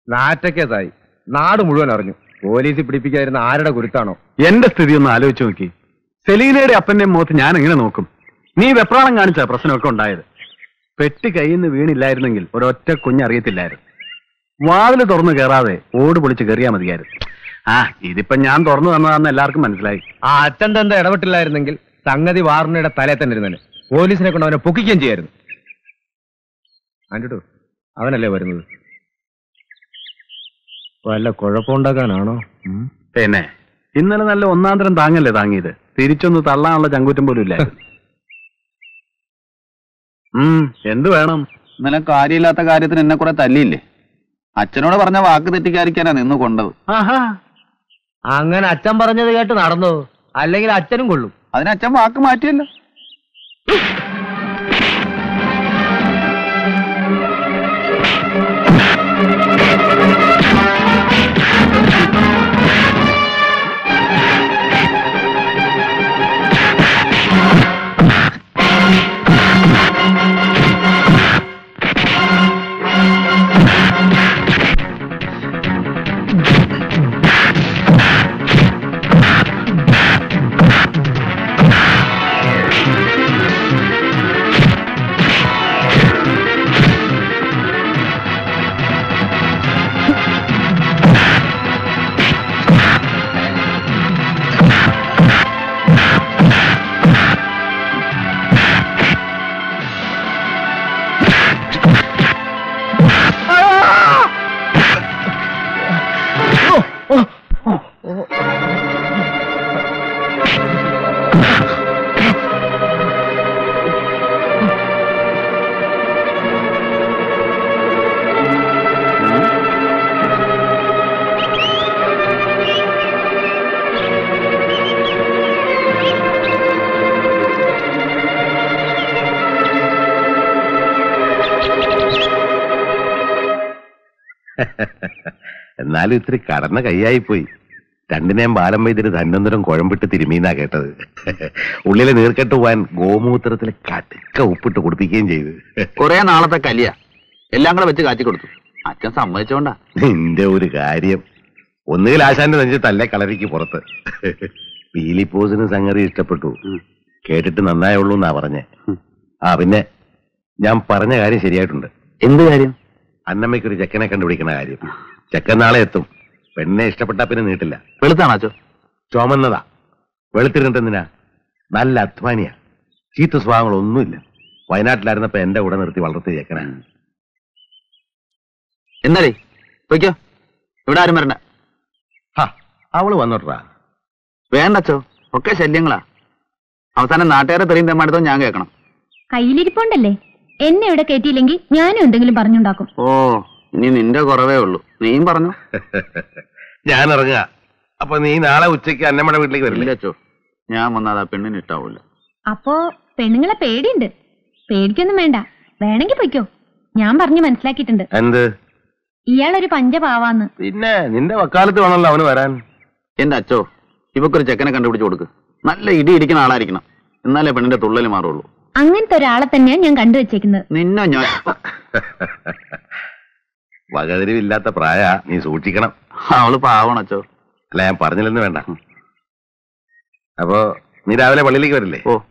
നാറ്റക്കേസായി. നാട് മുഴുവൻ അറിഞ്ഞു. പോലീസ് പിടിപ്പിക്കാതിരുന്ന ആരുടെ കുരുത്താണോ? എന്റെ സ്ഥിതി ഒന്ന് ആലോചിച്ച് നോക്കി. സെലീനയുടെ അപ്പന്റെയും മുഖത്ത് ഞാൻ എങ്ങനെ നോക്കും? നീ വെപ്രാളം കാണിച്ച പ്രശ്നമൊക്കെ ഉണ്ടായത്. പെട്ടി കയ്യിൽ നിന്ന് വീണില്ലായിരുന്നെങ്കിൽ ഒരൊറ്റ കുഞ്ഞറിയത്തില്ലായിരുന്നു. വാതില് തുറന്നു കയറാതെ ഓട് പൊളിച്ച് കയറിയാ മതിയായിരുന്നു. ഇതിപ്പോ ഞാൻ തുറന്നു തന്നതാന്ന് എല്ലാവർക്കും മനസ്സിലായി. ആ അച്ഛൻ തന്നെ ഇടപെട്ടില്ലായിരുന്നെങ്കിൽ സംഗതി വാർണയുടെ തലേ തന്നെ ഇരുന്നേനെ. പോലീസിനെ കൊണ്ട് അവനെ പൊക്കിക്കുകയും ചെയ്യായിരുന്നു. ആൻഡ്രൂ, അവനല്ലേ വരുന്നത്? വല്ല കുഴപ്പമുണ്ടാക്കാനാണോ? പിന്നെ ഇന്നലെ നല്ല ഒന്നാന്തരം താങ്ങല്ലേ താങ്ങിയത്. തിരിച്ചൊന്ന് തള്ളാനുള്ള ചങ്കൂറ്റം പോലും ഇല്ലായിരുന്നു. എന്ത് വേണം? ഇന്നലെ കാര്യമില്ലാത്ത കാര്യത്തിന് എന്നെ കുറെ തല്ലിയില്ലേ? അച്ഛനോട് പറഞ്ഞ വാക്ക് തെറ്റിക്കാതിരിക്കാനാ നിന്ന് കൊണ്ടത്. അങ്ങനെ അച്ഛൻ പറഞ്ഞത് കേട്ട് നടന്നു, അല്ലെങ്കിൽ അച്ഛനും കൊള്ളും. അതിന് അച്ഛൻ വാക്ക് മാറ്റിയല്ലോ. എന്നാലും ഇത്തിരി കടന്ന കൈയായിപ്പോയി. രണ്ടിനെയും ബാലം വൈദ്യര് ധന്വന്തരം കുഴമ്പിട്ട് തിരുമീന്നാ കേട്ടത്. ഉള്ളിലെ നീർക്കെട്ട് പോവാൻ ഗോമൂത്രത്തിൽ കടുക്ക ഉപ്പിട്ട് കുടിപ്പിക്കുകയും ചെയ്തു. കുറെ നാളത്തെ കലിയ എല്ലാം കൂടെ വെച്ച് കാച്ചി കൊടുത്തു. അച്ഛൻ സമ്മതിച്ചോണ്ടാ. നിന്റെ ഒരു കാര്യം, ഒന്നുകിൽ ആശാന്റെ നെഞ്ച് തല്ലേ കളരിക്ക് പുറത്ത്. പീലിപ്പോസിന് സംഗതി ഇഷ്ടപ്പെട്ടു, കേട്ടിട്ട് നന്നായുള്ളൂ എന്നാ പറഞ്ഞേ. പിന്നെ ഞാൻ പറഞ്ഞ കാര്യം ശരിയായിട്ടുണ്ട്. എന്ത് കാര്യം? അന്നമ്മയ്ക്കൊരു ചെക്കനെ കണ്ടുപിടിക്കുന്ന കാര്യം. ചെക്കൻ നാളെ എത്തും. പെണ്ണെ ഇഷ്ടപ്പെട്ടാ പിന്നെ നീട്ടില്ല. വെളുത്താണോ? ചുമന്നതാ. വെളുത്തിരുന്നിട്ടെന്തിനാ? നല്ല അധ്വാനിയാ. ചീത്ത സ്വഭാവങ്ങളൊന്നുമില്ല. വയനാട്ടിലായിരുന്നപ്പോ എന്റെ കൂടെ നിർത്തി വളർത്തിയ ചെക്കനാ. എന്നാലേ പൊയ്ക്കോ, ഇവിടെ ആരും വരണ്ട. അവള് വന്നോട്ടാ. വേണ്ടച്ചോ, ഒക്കെ ശല്യങ്ങളാ. അവസാനം നാട്ടുകാരെ തെറിയും തെമ്മാടുത്തോ ഞാൻ കേൾക്കണം. കയ്യിലിരിപ്പുണ്ടല്ലേ, എന്നെ ഇവിടെ കയറ്റിയില്ലെങ്കിൽ ഞാനും എന്തെങ്കിലും പറഞ്ഞുണ്ടാക്കും. ഓ, ഇനി നിന്റെ കുറവേ ഉള്ളൂ. നീയും പറഞ്ഞു. ഞാൻ ഇറങ്ങുക. അപ്പൊ നീ നാളെ ഉച്ചയ്ക്ക് അന്നമ്മയുടെ വീട്ടിലേക്ക് വരില്ലേ? അച്ചോ, ഞാൻ വന്നാൽ ആ പെണ്ണിന് ഇഷ്ടാവൂല. അപ്പോ പെണ്ണുങ്ങളെ പേടിയുണ്ട്. പേടിക്കൊന്നും വേണ്ട, വേണമെങ്കിൽ പൊയ്ക്കോ. ഞാൻ പറഞ്ഞു മനസ്സിലാക്കിയിട്ടുണ്ട്. എന്ത്? ഇയാളൊരു പഞ്ചപാവാന്ന്. പിന്നെ നിന്റെ വക്കാലത്ത് വേണമല്ലോ അവന് വരാൻ. എന്റെ അച്ചോ, ഇവക്കൊരു ചെക്കനെ കണ്ടുപിടിച്ച് കൊടുക്ക്. നല്ല ഇടി ഇടിക്കുന്ന ആളായിരിക്കണം, എന്നാലേ പെണ്ണിന്റെ തുള്ളല് മാറുള്ളൂ. അങ്ങനത്തെ ഒരാളെ തന്നെയാണ് ഞാൻ കണ്ടുവച്ചേക്കുന്നത്. നിന്നെ ഞാൻ വകതിരിവില്ലാത്ത പ്രായ, നീ സൂക്ഷിക്കണം. അവള് പാവണച്ചോ. അല്ല, ഞാൻ പറഞ്ഞില്ലെന്ന് വേണ്ട. അപ്പോ നീ രാവിലെ പള്ളിയിലേക്ക് വരില്ലേ? ഓ.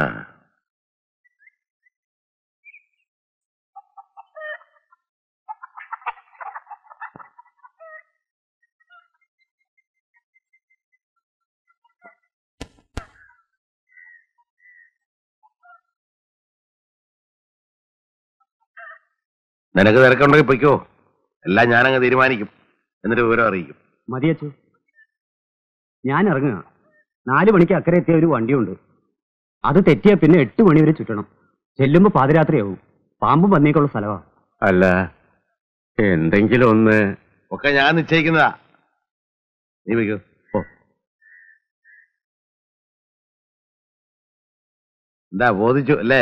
നിനക്ക് തിരക്കുണ്ടെങ്കിൽ പൊയ്ക്കോ. എല്ലാം ഞാനങ്ങ് തീരുമാനിക്കും, എന്നിട്ട് വിവരം അറിയിക്കും. മതിയച്ചു, ഞാൻ ഇറങ്ങുക. 4 മണിക്ക് അക്കരെ എത്തിയ ഒരു വണ്ടിയുണ്ട്. അത് തെറ്റിയാ പിന്നെ 8 മണി വരെ ചുറ്റണം. ചെല്ലുമ്പോ പാതിരാത്രിയാവും. പാമ്പും പന്നിയൊക്കെയുള്ള സ്ഥലമാ. അല്ല, എന്തെങ്കിലും ഒന്ന് ഒക്കെ ഞാൻ നിശ്ചയിക്കുന്നതാ. നീ പൊയ്ക്കോ. എന്താ ബോധിച്ചു അല്ലേ?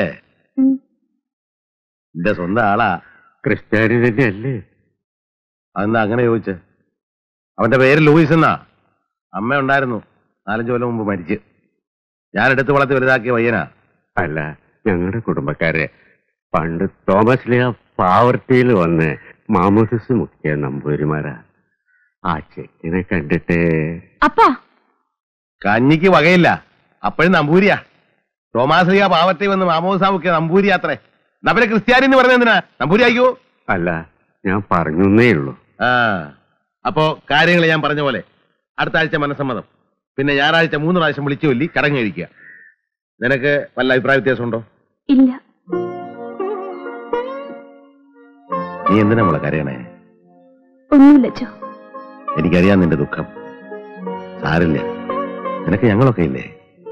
എന്റെ സ്വന്തം ആളാ. ക്രിസ്ത്യാനി തന്നെയല്ലേ? അതെന്താ അങ്ങനെ ചോദിച്ചേ? അവന്റെ പേര് ലൂയിസ് എന്നാ. അമ്മ ഉണ്ടായിരുന്നു, 4-5 കൊല്ലം മുമ്പ് മരിച്ച്. ഞാൻ എടുത്ത് വളർത്തി വലുതാക്കിയ പയ്യനാ. അല്ല, ഞങ്ങളുടെ കുടുംബക്കാരെ പണ്ട് തോമസ് ലിയ പാവർട്ടിയിൽ വന്ന് മാമോദിസ മുഖ്യ നമ്പൂരിമാരാ. ആ ചെക്കിനെ കണ്ടിട്ട് അപ്പാ കഞ്ഞിക്ക് വകയില്ല, അപ്പോഴും നമ്പൂരിയാ. തോമാശ്രീയ പാവത്തെ വന്ന് മാമോസാമുക്കിയ നമ്പൂരിയാത്രേ. നബലെ ക്രിസ്ത്യാനി എന്ന് പറഞ്ഞ എന്തിനാ നമ്പൂരി ആയിക്കോ? അല്ല, ഞാൻ പറഞ്ഞേ ഉള്ളൂ. ആ, അപ്പോ കാര്യങ്ങൾ ഞാൻ പറഞ്ഞ പോലെ അടുത്ത ആഴ്ച മനസ്സമ്മതം, പിന്നെ ഞായറാഴ്ച 3 പ്രാവശ്യം വിളിച്ചു ചൊല്ലി ചടങ്ങ് കഴിക്കുക. നിനക്ക് വല്ല അഭിപ്രായ വ്യത്യാസമുണ്ടോ? ഇല്ല. നീ എന്തിനാ മോളെ കരയണേ? ഒന്നുമില്ലച്ചോ. എനിക്കറിയാം നിന്റെ ദുഃഖം. സാരില്ല, നിനക്ക് ഞങ്ങളൊക്കെ ഇല്ലേ?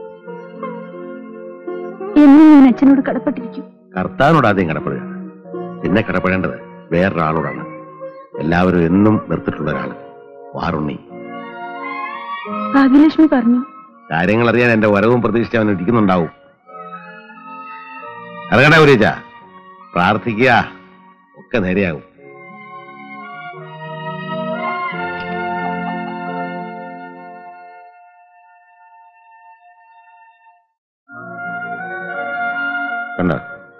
എന്നും ഞാൻ അച്ഛനോട് കടപ്പെട്ടിരിക്കും. കർത്താവിനോട് ആദ്യം കടപ്പെടുക, പിന്നെ കടപ്പെടേണ്ടത് വേറൊരാളോടാണ്. എല്ലാവരും എന്നും നിർത്തിട്ടുള്ള ഒരാള്, വാറുണ്ണി. ഭാഗ്യലക്ഷ്മി പറഞ്ഞു. കാര്യങ്ങൾ അറിയാൻ എന്റെ വരവും പ്രതീക്ഷിച്ച് അവൻ ഇരിക്കുന്നുണ്ടാവും. ഇറങ്ങണേ ഉരീച്ച, പ്രാർത്ഥിക്കുക, ഒക്കെ നേരെയാകും. കണ്ടോ?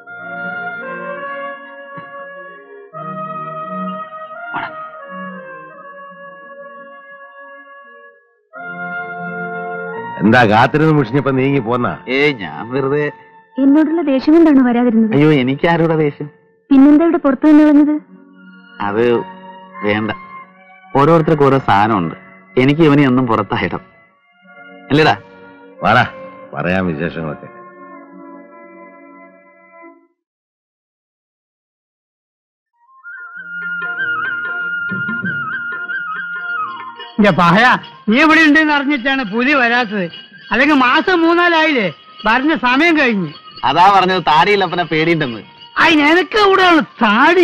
എന്താ കാത്തിരുന്ന് മുഷിഞ്ഞപ്പോ നീങ്ങി പോന്നാ? ഞാൻ വെറുതെ. എന്നോടുള്ള ദേഷ്യം കൊണ്ടാണോ വരാതിരുന്നത്? അയ്യോ, എനിക്ക് ആരോടാ ദേഷ്യം? പിന്നെന്താ ഇവിടെ പുറത്തു നിന്ന് കളഞ്ഞത്? അത് വേണ്ട. ഓരോരുത്തർക്കും ഓരോ സാധനമുണ്ട്. എനിക്ക് ഇവനെ ഒന്നും പുറത്തായിടം അല്ലേടാ. വാടാ, പറയാം വിശേഷങ്ങളൊക്കെ. പായ, നീ ഇവിടെ ഉണ്ടെന്ന് അറിഞ്ഞിട്ടാണ് പുലി വരാത്തത്. അല്ലെങ്കിൽ മാസം 3-4 പറഞ്ഞ സമയം കഴിഞ്ഞു. അതാ പറഞ്ഞത് താടിയില്ലപ്പനെ പേടിയുണ്ടെന്ന്. അതിനെനക്ക് എവിടെയാണ് താടി?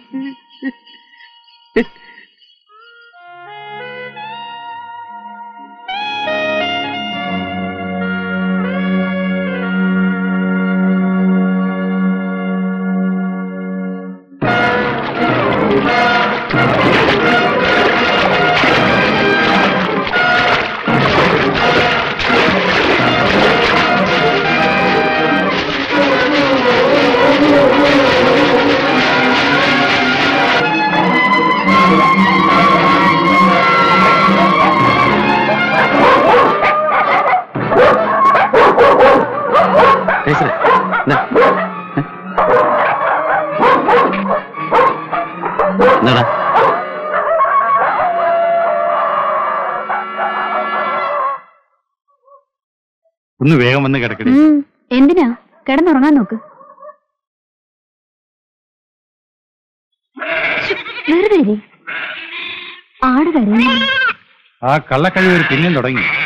ഒന്ന് വേഗം വന്ന് കിടക്കണേ. എന്തിനാ? കിടന്നുറങ്ങാൻ നോക്ക്. വെറുതെ ആട് കരയുന്നു. ആ കള്ളക്കഴിവ് പിന്നെയും തുടങ്ങി.